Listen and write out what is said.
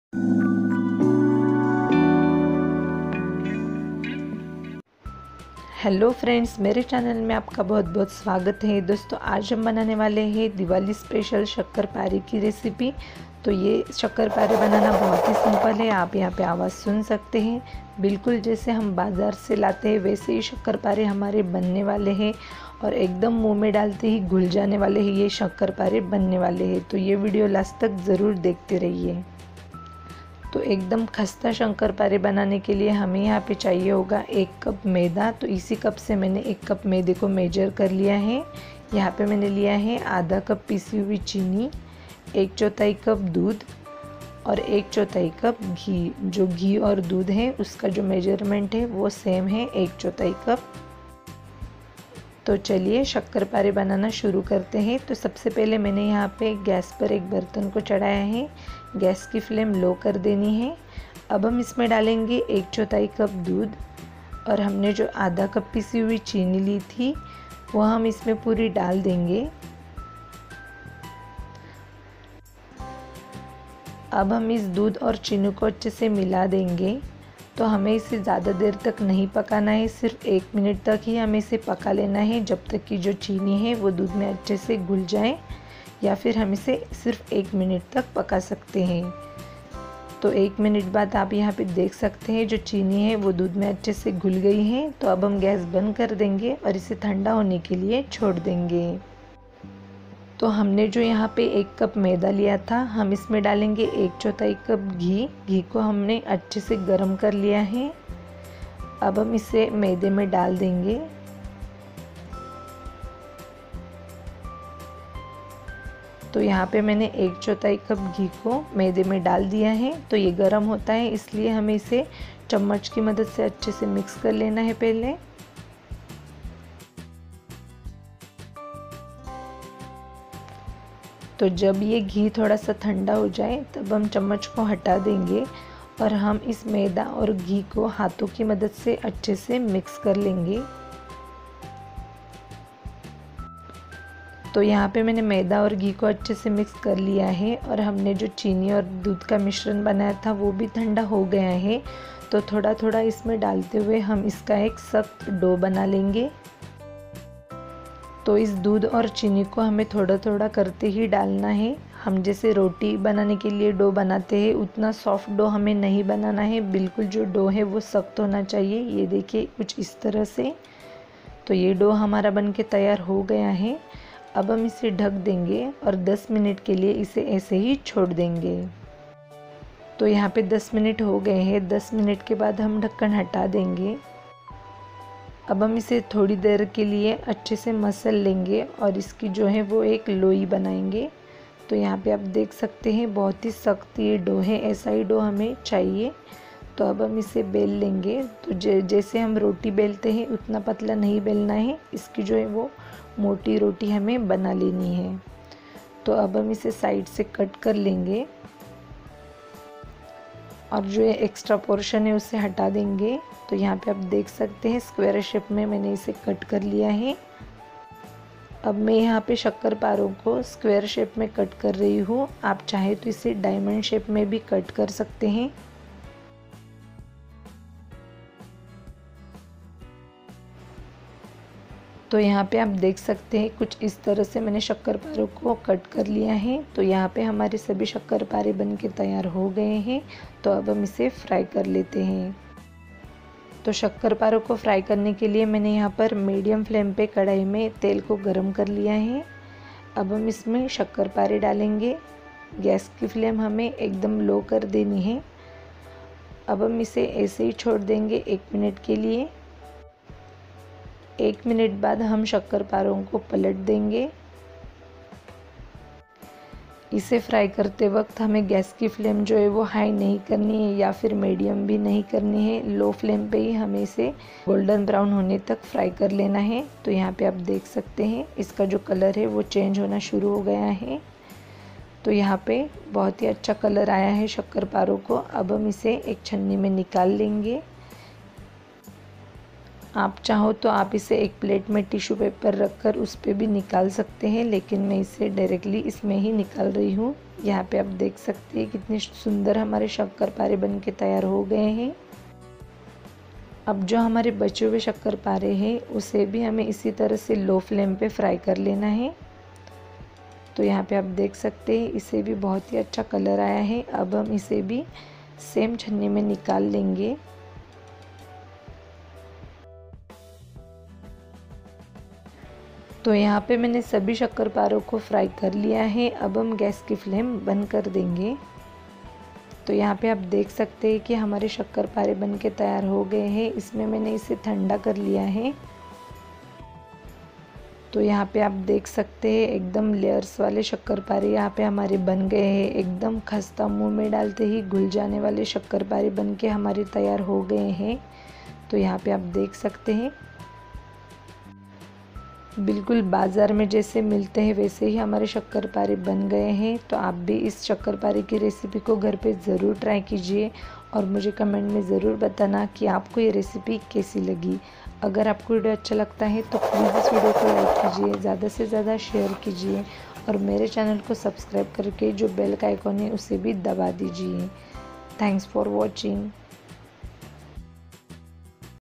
Hello friends, मेरे channel में आपका बहुत बहुत स्वागत है। दोस्तों, आज हम बनाने वाले हैं दिवाली स्पेशल शक्करपारे की रेसिपी। तो ये शक्करपारे बनाना बहुत ही सिंपल है। आप यहाँ पे आवाज़ सुन सकते हैं, बिल्कुल जैसे हम बाज़ार से लाते हैं वैसे ही शक्करपारे हमारे बनने वाले हैं और एकदम मुंह में डालते ही घुल जाने वाले हैं ये शक्करपारे बनने वाले हैं। तो ये वीडियो लास्ट तक ज़रूर देखते रहिए। तो एकदम खस्ता शंकरपारे बनाने के लिए हमें यहाँ पे चाहिए होगा 1 कप मैदा। तो इसी कप से मैंने 1 कप मैदे को मेजर कर लिया है। यहाँ पे मैंने लिया है आधा कप पीसी हुई चीनी, 1/4 कप दूध और 1/4 कप घी। जो घी और दूध है उसका जो मेजरमेंट है वो सेम है, 1/4 कप। तो चलिए शक्करपारे बनाना शुरू करते हैं। तो सबसे पहले मैंने यहाँ पे गैस पर एक बर्तन को चढ़ाया है। गैस की फ्लेम लो कर देनी है। अब हम इसमें डालेंगे 1/4 कप दूध और हमने जो आधा कप पीसी हुई चीनी ली थी वो हम इसमें पूरी डाल देंगे। अब हम इस दूध और चीनी को अच्छे से मिला देंगे। तो हमें इसे ज़्यादा देर तक नहीं पकाना है, सिर्फ 1 मिनट तक ही हमें इसे पका लेना है, जब तक कि जो चीनी है वो दूध में अच्छे से घुल जाए, या फिर हम इसे सिर्फ 1 मिनट तक पका सकते हैं। तो 1 मिनट बाद आप यहाँ पे देख सकते हैं जो चीनी है वो दूध में अच्छे से घुल गई है। तो अब हम गैस बंद कर देंगे और इसे ठंडा होने के लिए छोड़ देंगे। तो हमने जो यहाँ पे 1 कप मैदा लिया था, हम इसमें डालेंगे 1/4 कप घी। घी को हमने अच्छे से गर्म कर लिया है। अब हम इसे मैदे में डाल देंगे। तो यहाँ पे मैंने 1/4 कप घी को मैदे में डाल दिया है। तो ये गर्म होता है, इसलिए हमें इसे चम्मच की मदद से अच्छे से मिक्स कर लेना है पहले। तो जब ये घी थोड़ा सा ठंडा हो जाए तब हम चम्मच को हटा देंगे और हम इस मैदा और घी को हाथों की मदद से अच्छे से मिक्स कर लेंगे। तो यहाँ पे मैंने मैदा और घी को अच्छे से मिक्स कर लिया है और हमने जो चीनी और दूध का मिश्रण बनाया था वो भी ठंडा हो गया है। तो थोड़ा थोड़ा इसमें डालते हुए हम इसका एक सख्त डो बना लेंगे। तो इस दूध और चीनी को हमें थोड़ा थोड़ा करते ही डालना है। हम जैसे रोटी बनाने के लिए डो बनाते हैं उतना सॉफ्ट डो हमें नहीं बनाना है, बिल्कुल जो डो है वो सख्त होना चाहिए। ये देखिए कुछ इस तरह से। तो ये डो हमारा बन के तैयार हो गया है। अब हम इसे ढक देंगे और 10 मिनट के लिए इसे ऐसे ही छोड़ देंगे। तो यहाँ पे 10 मिनट हो गए हैं। 10 मिनट के बाद हम ढक्कन हटा देंगे। अब हम इसे थोड़ी देर के लिए अच्छे से मसल लेंगे और इसकी जो है वो एक लोई बनाएंगे। तो यहाँ पे आप देख सकते हैं बहुत ही सख्त ये डो है, ऐसा ही डो हमें चाहिए। तो अब हम इसे बेल लेंगे। तो जैसे हम रोटी बेलते हैं उतना पतला नहीं बेलना है, इसकी जो है वो मोटी रोटी हमें बना लेनी है। तो अब हम इसे साइड से कट कर लेंगे और जो ये एक्स्ट्रा पोर्शन है उसे हटा देंगे। तो यहाँ पे आप देख सकते हैं स्क्वायर शेप में मैंने इसे कट कर लिया है। अब मैं यहाँ पे शक्करपारों को स्क्वायर शेप में कट कर रही हूँ। आप चाहे तो इसे डायमंड शेप में भी कट कर सकते हैं। तो यहाँ पे आप देख सकते हैं कुछ इस तरह से मैंने शक्करपारों को कट कर लिया है। तो यहाँ पे हमारे सभी शक्करपारे बन के तैयार हो गए हैं। तो अब हम इसे फ्राई कर लेते हैं। तो शक्करपारों को फ्राई करने के लिए मैंने यहाँ पर मीडियम फ्लेम पे कढ़ाई में तेल को गरम कर लिया है। अब हम इसमें शक्करपारे डालेंगे। गैस की फ्लेम हमें एकदम लो कर देनी है। अब हम इसे ऐसे ही छोड़ देंगे 1 मिनट के लिए। 1 मिनट बाद हम शक्करपारों को पलट देंगे। इसे फ्राई करते वक्त हमें गैस की फ्लेम जो है वो हाई नहीं करनी है या फिर मीडियम भी नहीं करनी है, लो फ्लेम पे ही हमें इसे गोल्डन ब्राउन होने तक फ्राई कर लेना है। तो यहाँ पे आप देख सकते हैं इसका जो कलर है वो चेंज होना शुरू हो गया है। तो यहाँ पे बहुत ही अच्छा कलर आया है शक्करपारों को। अब हम इसे एक छन्नी में निकाल लेंगे। आप चाहो तो आप इसे एक प्लेट में टिश्यू पेपर रखकर उस पर भी निकाल सकते हैं, लेकिन मैं इसे डायरेक्टली इसमें ही निकाल रही हूँ। यहाँ पे आप देख सकते हैं कितने सुंदर हमारे शक्करपारे बन के तैयार हो गए हैं। अब जो हमारे बचे हुए शक्करपारे हैं उसे भी हमें इसी तरह से लो फ्लेम पे फ्राई कर लेना है। तो यहाँ पे आप देख सकते हैं इसे भी बहुत ही अच्छा कलर आया है। अब हम इसे भी सेम छन्नी में निकाल लेंगे। तो यहाँ पे मैंने सभी शक्करपारों को फ्राई कर लिया है। अब हम गैस की फ्लेम बंद कर देंगे। तो यहाँ पे आप देख सकते हैं कि हमारे शक्करपारे बन के तैयार हो गए हैं। इसमें मैंने इसे ठंडा कर लिया है। तो यहाँ पे आप देख सकते हैं एकदम लेयर्स वाले शक्करपारे यहाँ पे हमारे बन गए हैं। एकदम खस्ता मुंह में डालते ही घुल जाने वाले शक्करपारे बन के हमारे तैयार हो गए हैं। तो यहाँ पे आप देख सकते हैं बिल्कुल बाज़ार में जैसे मिलते हैं वैसे ही हमारे शक्करपारे बन गए हैं। तो आप भी इस शक्करपारे की रेसिपी को घर पे ज़रूर ट्राई कीजिए और मुझे कमेंट में ज़रूर बताना कि आपको ये रेसिपी कैसी लगी। अगर आपको वीडियो अच्छा लगता है तो प्लीज़ इस वीडियो को लाइक कीजिए, ज़्यादा से ज़्यादा शेयर कीजिए और मेरे चैनल को सब्सक्राइब करके जो बेल का आइकॉन है उसे भी दबा दीजिए। Thanks for watching.